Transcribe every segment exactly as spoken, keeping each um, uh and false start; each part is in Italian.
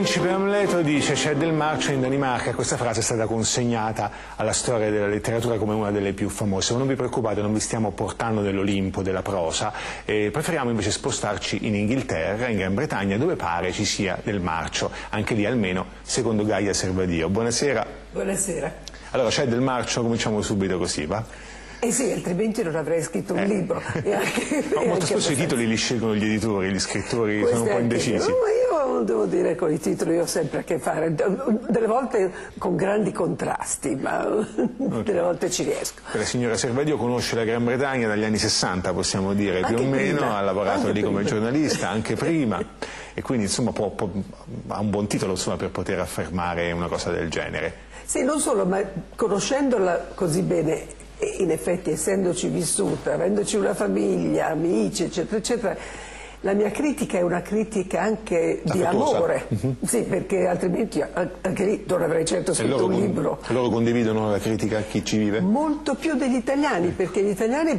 principe Amleto dice c'è del marcio in Danimarca. Questa frase è stata consegnata alla storia della letteratura come una delle più famose. Ma non vi preoccupate, non vi stiamo portando nell'Olimpo della prosa, eh, preferiamo invece spostarci in Inghilterra, in Gran Bretagna, dove pare ci sia del marcio, anche lì almeno secondo Gaia Servadio. Buonasera. Buonasera. Allora, c'è del marcio, cominciamo subito così, va? Eh sì, altrimenti non avrei scritto un eh. libro. E anche, no, e molto anche spesso i titoli li scelgono gli editori, gli scrittori Questo sono un po' indecisi. No, ma io devo dire con i titoli ho sempre a che fare, delle volte con grandi contrasti, ma okay. delle volte ci riesco. La signora Servadio conosce la Gran Bretagna dagli anni sessanta, possiamo dire, anche più o meno, prima. ha lavorato anche lì prima. come giornalista, anche prima, e quindi insomma può, può, ha un buon titolo insomma, per poter affermare una cosa del genere. Sì, non solo, ma conoscendola così bene, in effetti essendoci vissuta, avendoci una famiglia, amici, eccetera, eccetera, la mia critica è una critica anche di affettuosa. Amore, uh-huh. Sì, perché altrimenti anche lì non avrei certo scritto un libro. E loro condividono la critica a chi ci vive? Molto più degli italiani, perché gli italiani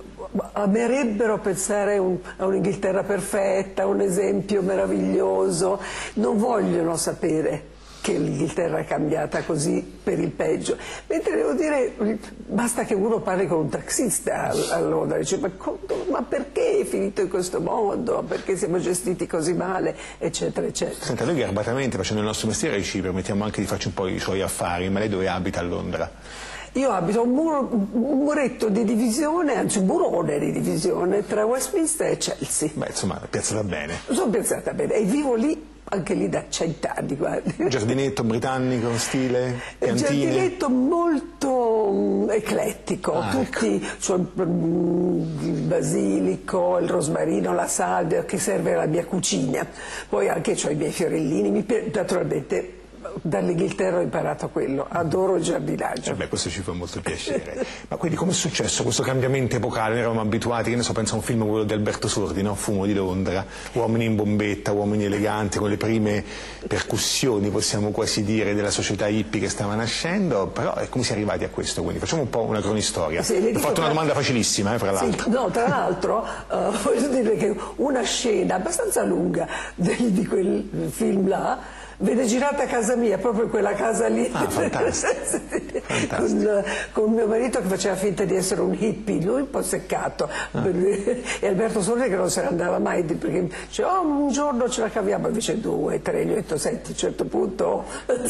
amerebbero pensare un, a un'Inghilterra perfetta, un esempio meraviglioso, non vogliono sapere che l'Inghilterra è cambiata così per il peggio, mentre devo dire basta che uno parli con un taxista a Londra, dice ma, ma perché è finito in questo modo, perché siamo gestiti così male, eccetera eccetera. Senta, noi garbatamente facendo il nostro mestiere ci permettiamo anche di farci un po' i suoi affari, ma lei dove abita a Londra? Io abito un, muro, un muretto di divisione, anzi un burone di divisione tra Westminster e Chelsea. Beh, insomma, piazzata bene. Sono piazzata bene e vivo lì anche lì da cent'anni, guardi. Giardinetto britannico, stile, piantine? Giardinetto molto um, eclettico, ah, tutti, ecco. cioè, um, il basilico, il rosmarino, la salvia che serve alla mia cucina, poi anche ho i miei fiorellini, mi, naturalmente dall'Inghilterra ho imparato quello, adoro il giardinaggio. Eh beh, questo ci fa molto piacere. Ma quindi come è successo questo cambiamento epocale? Noi eravamo abituati, che ne so, penso a un film quello di Alberto Sordi, no? Fumo di Londra, uomini in bombetta, uomini eleganti, con le prime percussioni, possiamo quasi dire, della società hippie che stava nascendo, però è come si è arrivati a questo? Quindi facciamo un po' una cronistoria. Sì, ho fatto una domanda facilissima, eh, fra l'altro. Sì, no, tra l'altro uh, voglio dire che una scena abbastanza lunga di, di quel film là venne girata a casa mia, proprio quella casa lì, ah, fantastico. con, con mio marito che faceva finta di essere un hippie, lui un po' seccato, ah. e Alberto Sordi che non se ne andava mai, perché diceva oh, un giorno ce la caviamo, invece due, tre, gli ho detto senti a un certo punto,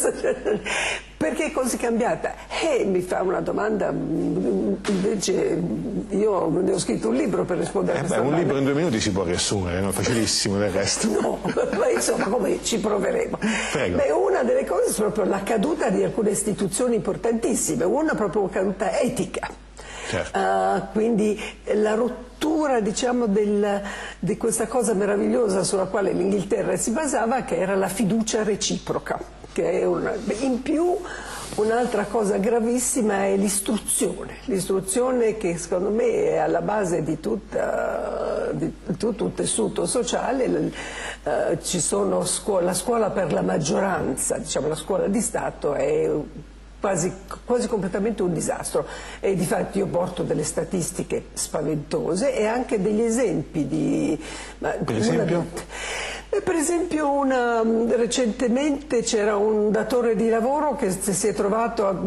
perché così cambiata? E mi fa una domanda, invece io ne ho scritto un libro per rispondere eh a questa beh, un domanda. libro in due minuti si può riassumere, no? Facilissimo del resto. No, ma insomma come ci proveremo. Prego. Beh, una delle cose è proprio la caduta di alcune istituzioni importantissime, una proprio caduta etica. Certo. Uh, quindi la rottura, diciamo, del, di questa cosa meravigliosa sulla quale l'Inghilterra si basava, che era la fiducia reciproca, che è una, in più un'altra cosa gravissima è l'istruzione, l'istruzione che secondo me è alla base di, tutta, di tutto un tessuto sociale. Uh, ci sono scuola, la scuola per la maggioranza, diciamo la scuola di Stato è quasi, quasi completamente un disastro e difatti io porto delle statistiche spaventose e anche degli esempi di... Ma, per esempio? Una, per esempio una, recentemente c'era un datore di lavoro che si è trovato a,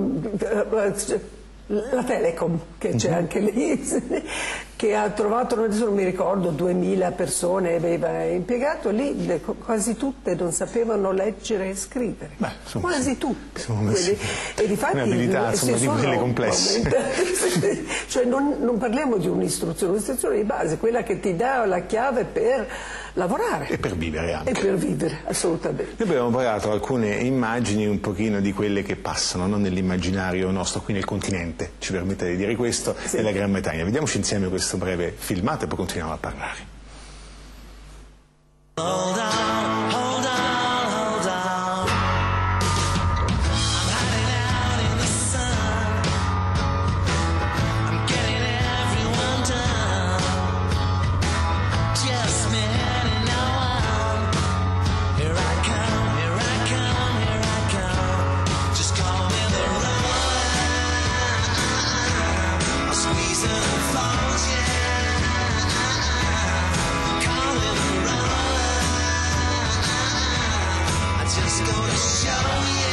la Telecom, che c'è anche lì, che ha trovato, adesso non mi ricordo, duemila persone aveva impiegato, lì le, quasi tutte non sapevano leggere e scrivere. Beh, insomma, quasi tutte. Quindi, e difatti un'abilità insomma, di quelle complesse. Cioè non, non parliamo di un'istruzione, un'istruzione di base, quella che ti dà la chiave per lavorare. E per vivere anche. E per vivere, assolutamente. Noi abbiamo parlato alcune immagini un pochino di quelle che passano no? nell'immaginario nostro qui nel continente, ci permette di dire questo, sì. nella Gran Bretagna. Vediamoci insieme questo breve filmato e poi continuiamo a parlare. Hold on, hold on, hold on. I'm hiding out in the sun. I'm getting everyone done. Just me and no one. Here I come, here I come, here I come. Just call me the road. I'll squeeze the falls, yeah. Call me the road. just gonna show you.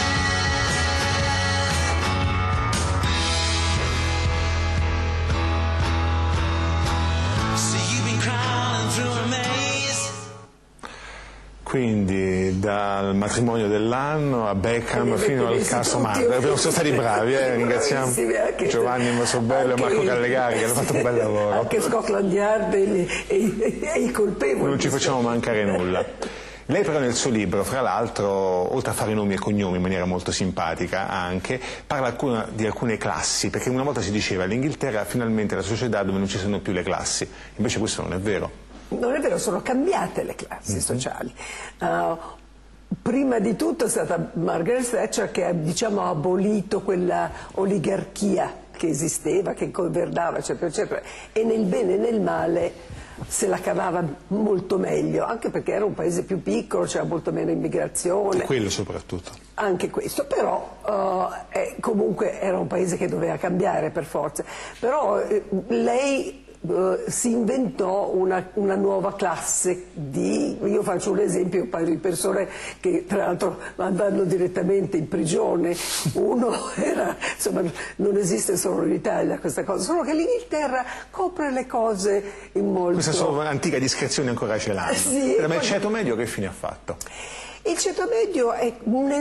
Quindi dal matrimonio dell'anno a Beckham fino al caso Marco, abbiamo sono stati bravi, eh? Ringraziamo Giovanni Massobello e Marco Callegari che hanno fatto un bel lavoro. Anche Scotland Yard e, e, e i colpevoli. Non ci facciamo mancare nulla. Lei però nel suo libro, fra l'altro, oltre a fare nomi e cognomi in maniera molto simpatica anche, parla alcuna, di alcune classi, perché una volta si diceva l'Inghilterra finalmente è la società dove non ci sono più le classi, invece questo non è vero. Non è vero, sono cambiate le classi mm-hmm. sociali. Uh, prima di tutto è stata Margaret Thatcher che ha, diciamo, abolito quella oligarchia che esisteva, che governava, eccetera, eccetera, e nel bene e nel male se la cavava molto meglio, anche perché era un paese più piccolo, c'era molto meno immigrazione. Quello soprattutto. Anche questo, però uh, eh, comunque era un paese che doveva cambiare per forza. Però eh, lei... Uh, si inventò una, una nuova classe di, io faccio un esempio, un paio di persone che tra l'altro andando direttamente in prigione, uno era, insomma non esiste solo in Italia questa cosa, solo che l'Inghilterra copre le cose in molto... Questa sua antica discrezione ancora ce l'hanno. Sì, ma il ceto medio che fine ha fatto? Il ceto medio è un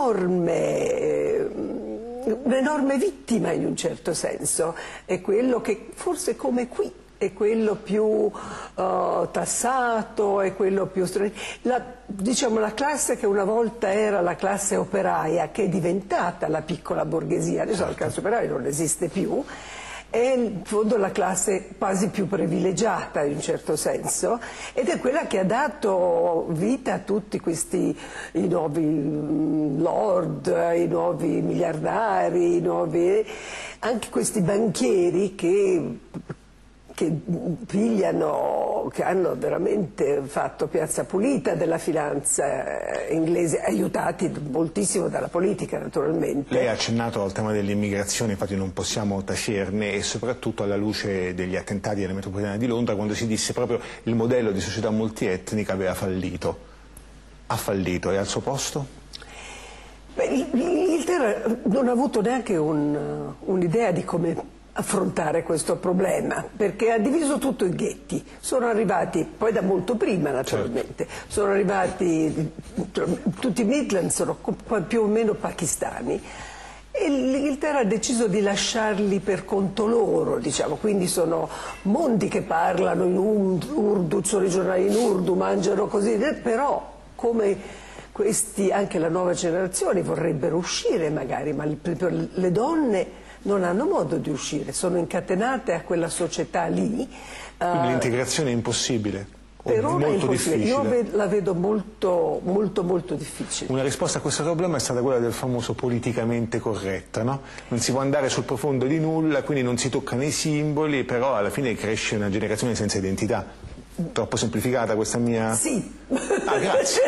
enorme... un'enorme vittima in un certo senso, è quello che forse come qui è quello più uh, tassato, è quello più la, diciamo la classe che una volta era la classe operaia, che è diventata la piccola borghesia, adesso la classe operaia non esiste più, è in fondo la classe quasi più privilegiata in un certo senso, ed è quella che ha dato vita a tutti questi i nuovi lord, i nuovi miliardari, i nuovi, anche questi banchieri che, che pigliano, che hanno veramente fatto piazza pulita della finanza inglese, aiutati moltissimo dalla politica naturalmente. Lei ha accennato al tema dell'immigrazione, infatti non possiamo tacerne, e soprattutto alla luce degli attentati della metropolitana di Londra, quando si disse proprio il modello di società multietnica aveva fallito. Ha fallito, e al suo posto? L'Inghilterra non ha avuto neanche un'idea un di come affrontare questo problema, perché ha diviso tutto in ghetti. Sono arrivati, poi da molto prima naturalmente, certo. Sono arrivati tutti i Midlands, sono più o meno pakistani, e l'Inghilterra ha deciso di lasciarli per conto loro, diciamo, quindi sono mondi che parlano in urdu, sono i giornali in urdu, mangiano così, però come questi, anche la nuova generazione vorrebbero uscire magari, ma le donne non hanno modo di uscire, sono incatenate a quella società lì. Quindi uh, l'integrazione è impossibile? Per ora molto è impossibile, difficile. Io la vedo molto, molto, molto difficile. Una risposta a questo problema è stata quella del famoso politicamente corretta, no? Non si può andare sul profondo di nulla, quindi non si toccano i simboli, però alla fine cresce una generazione senza identità. Troppo semplificata questa mia... Sì. Ah, grazie.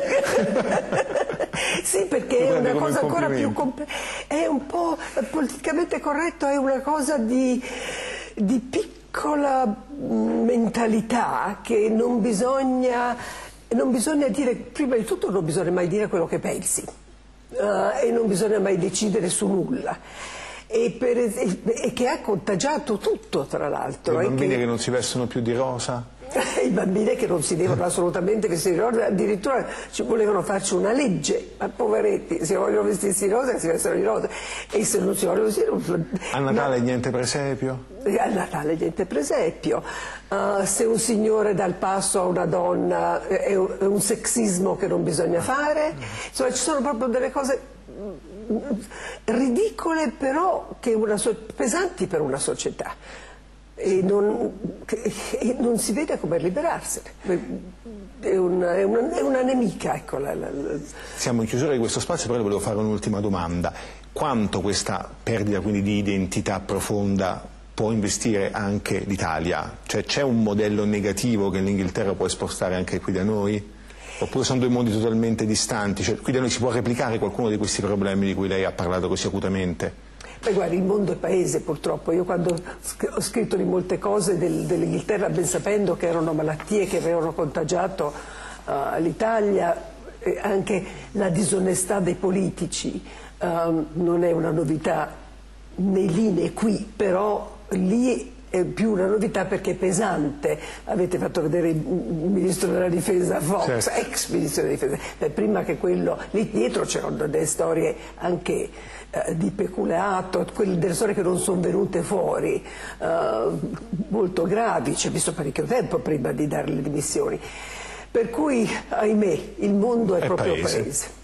Sì, perché è una cosa ancora più complessa, è un po' politicamente corretto, è una cosa di, di piccola mentalità che non bisogna, non bisogna dire, prima di tutto non bisogna mai dire quello che pensi uh, e non bisogna mai decidere su nulla. E, per, e che ha contagiato tutto, tra l'altro. I bambini che... che non si vestono più di rosa? I bambini che non si devono assolutamente vestire di rosa, addirittura ci volevano farci una legge, ma poveretti, se vogliono vestirsi di rosa si vestono di rosa, e se non si vogliono vestire... A Natale no. Niente presepio? A Natale niente presepio, uh, se un signore dà il passo a una donna è un, è un sessismo che non bisogna fare, insomma ci sono proprio delle cose ridicole, però che una so pesanti per una società, e non, che, e non si vede come liberarsene. È una, è una, è una nemica, ecco. La, la, la... Siamo in chiusura di questo spazio, però volevo fare un'ultima domanda. Quanto questa perdita quindi di identità profonda può investire anche l'Italia? Cioè c'è un modello negativo che l'Inghilterra può esportare anche qui da noi? Oppure sono due mondi totalmente distanti? Cioè, qui da noi si può replicare qualcuno di questi problemi di cui lei ha parlato così acutamente? Beh, guardi, il mondo è paese purtroppo. Io quando ho scritto di molte cose del, dell'Inghilterra, ben sapendo che erano malattie che avevano contagiato uh, l'Italia, eh, anche la disonestà dei politici um, non è una novità né lì né qui, però lì è più una novità perché è pesante. Avete fatto vedere il ministro della difesa Fox, certo. ex ministro della difesa, Beh, prima che quello, lì dietro c'erano delle storie anche eh, di peculato, quelle delle storie che non sono venute fuori, eh, molto gravi, ci ha visto parecchio tempo prima di dare le dimissioni. Per cui, ahimè, il mondo è, è proprio paese. paese.